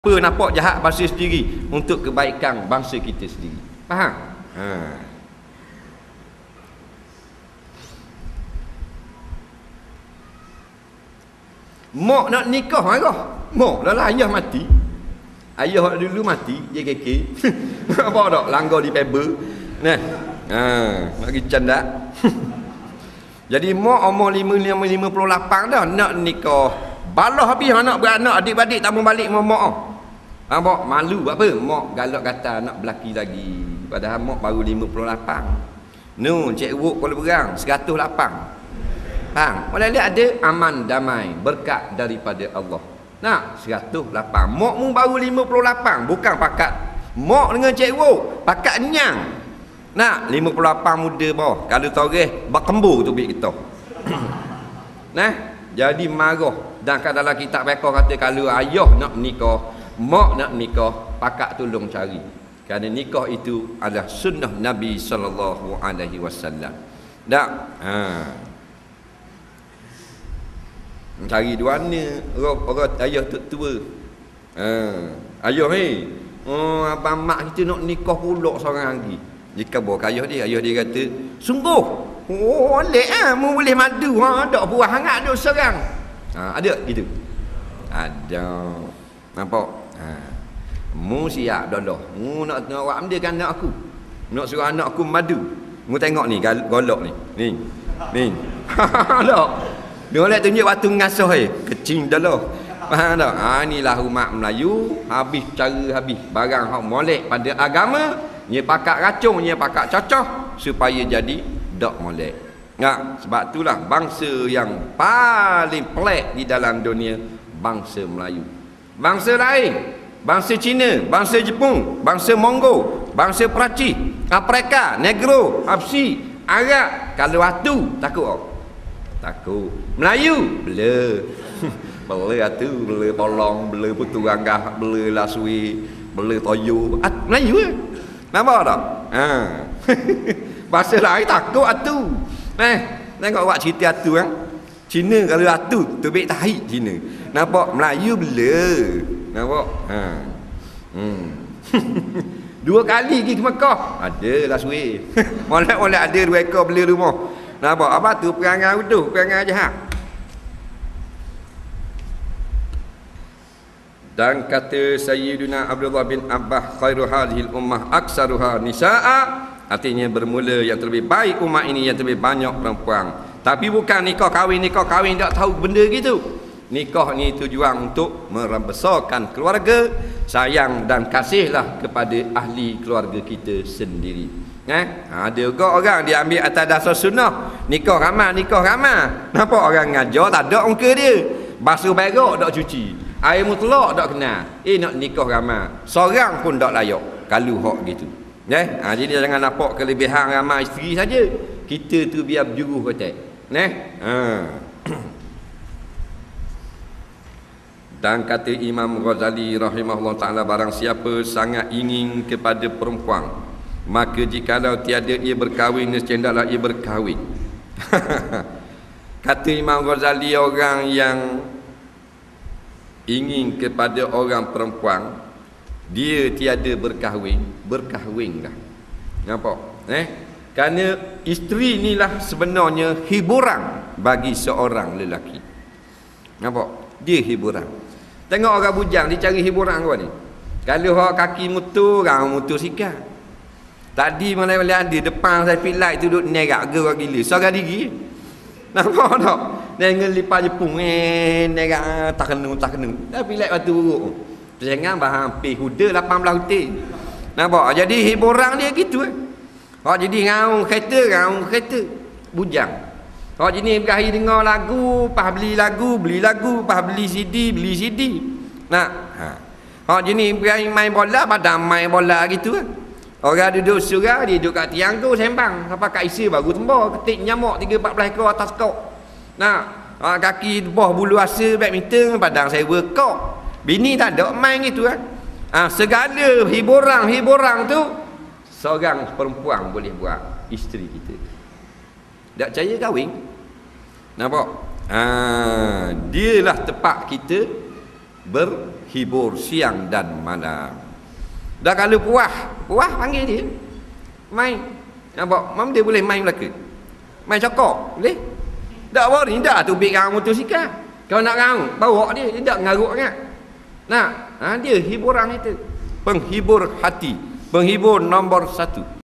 Apa nampak jahat bangsa sendiri untuk kebaikan bangsa kita sendiri. Faham? Mak nak nikah marah. Mak dah lah ayah mati. Ayah dulu mati, dia keke. Apa tak? Langgar di paper. Nah. Nak pergi canda. Jadi mak umur 58 dah nak nikah. Balah habis anak beranak, adik-adik tak mau balik sama mak. Mak malu buat apa? Mak galak kata nak berlaki lagi. Padahal mak baru 58. No, Cik Wuk Kuala Berang 108. Faham? Boleh lihat ada aman damai berkat daripada Allah. Nah, 108. Mak mu baru 58, bukan pakat mak dengan Cik Wuk, pakat nyang. Nah, 58 muda bawah. Kalau toreh berkembur tu bik kita. Nah, jadi marah. Dan kat dalam kitab mereka kata kalau ayah nak nikah, mak nak nikah, pakat tolong cari. Kerana nikah itu adalah sunnah Nabi sallallahu alaihi wasallam. Tak? Cari dua ni orang ayah tua. Ayah ni. Abang mak kita nak nikah pula seorang lagi. Jika bawa ayah dia kata, sungguh. Oleh mu boleh madu tak buah hangat duk serang. Ada gitu. Ada. Nampak? Mu siap dah. Mu nak ambilkan anak aku. Nak suruh anak aku madu. Mu tengok ni golok ni. Ni. Tak. Dia boleh tunjuk batu ngasuh kecing dah lah. Faham tak? Inilah umat Melayu, habis cara habis. Barang hak molek pada agama, dia pakat racun, dia pakat cocok supaya jadi dak molek. Sebab itulah bangsa yang paling pelik di dalam dunia bangsa Melayu. Bangsa lain, bangsa Cina, bangsa Jepun, bangsa Mongol, bangsa Perancis, Afrika, Negro, Habsi, Arab, kalau atu takut tak? Takut. Melayu bela. Bela atu, bela tolong, bela putu ranggah, bela lasui, bela toyo. Melayu ke? Nampak tak? Bahasa lain takut atu. Tengok awak cerita atu kan. Cina kalau atu tebik tahi Cina. Nampak? Melayu bela. Nampak? Dua kali pergi ke Mekah. Ada lah suih. Molek-molek ada 2 ekor bela rumah. Nampak? Apa tu perangai utuh, perangai jahat. Dan kata Sayyiduna Abdullah bin Abbas, khairu hadhil ummah aksaruha nisaa. Artinya bermula yang terlebih baik umat ini yang terlebih banyak perempuan. Tapi bukan nikah kahwin tak tahu benda gitu. Nikah ni tujuan untuk membesarkan keluarga, sayang dan kasihlah kepada ahli keluarga kita sendiri. Ada juga orang dia ambil atas dasar sunnah, nikah ramai. Nampak orang ngajar tak ada muka dia. Basuh berak tak cuci, air mutlak tak kenal. Nak nikah ramai, seorang pun tak layak kalau hak gitu. Jadi jangan nampak kelebihan ramai isteri saja. Kita tu biar berjuruh kotak. Dan kata Imam Ghazali rahimahullah ta'ala, barang siapa sangat ingin kepada perempuan, maka jikalau tiada ia berkahwin, nescaya ia berkahwin. Kata Imam Ghazali, orang yang ingin kepada orang perempuan, dia tiada berkahwinlah. Nampak? Kerana isteri inilah sebenarnya hiburan bagi seorang lelaki. Nampak? Dia hiburan. Tengok orang bujang dia cari hiburan kau ni. Kalau orang kaki motor, orang motor sikap. Tadi malam-malam ada depan saya light tu duduk nerak gerak gila. Seorang diri. Nampak tak? Dengan lipat Jepun nerak tak kena. Tapi light batu buruk. Jangan bahan pih huda 18 hutin. Nampak? Jadi hiburan dia gitu. Jadi ngaung kereta bujang. Jadi berakhir dengar lagu, pas beli lagu, pas beli CD. Jadi berakhir main bola, pada main bola gitu. Orang duduk surau, dia duduk kat tiang tu sembang. Sampai kat isi baru tembak, ketik nyamuk 3-14 ekor atas kok. Kaki bawah bulu asa badminton, padang sewa kok. Bini tak ada main gitu kan. Segala hiburan tu seorang perempuan boleh buat, isteri kita. Tak percaya kahwin. Nampak? Dialah tempat kita hibur siang dan malam. Dah kalau puas panggil dia main. Nampak? Mam dia boleh main Melaka. Main cokok, boleh? Tak bawa ni dah tu beg motosikal. Kalau nak rang, bawa dia tak ngaruk sangat. Nah, dia hiburan itu. Penghibur hati, penghibur nombor 1.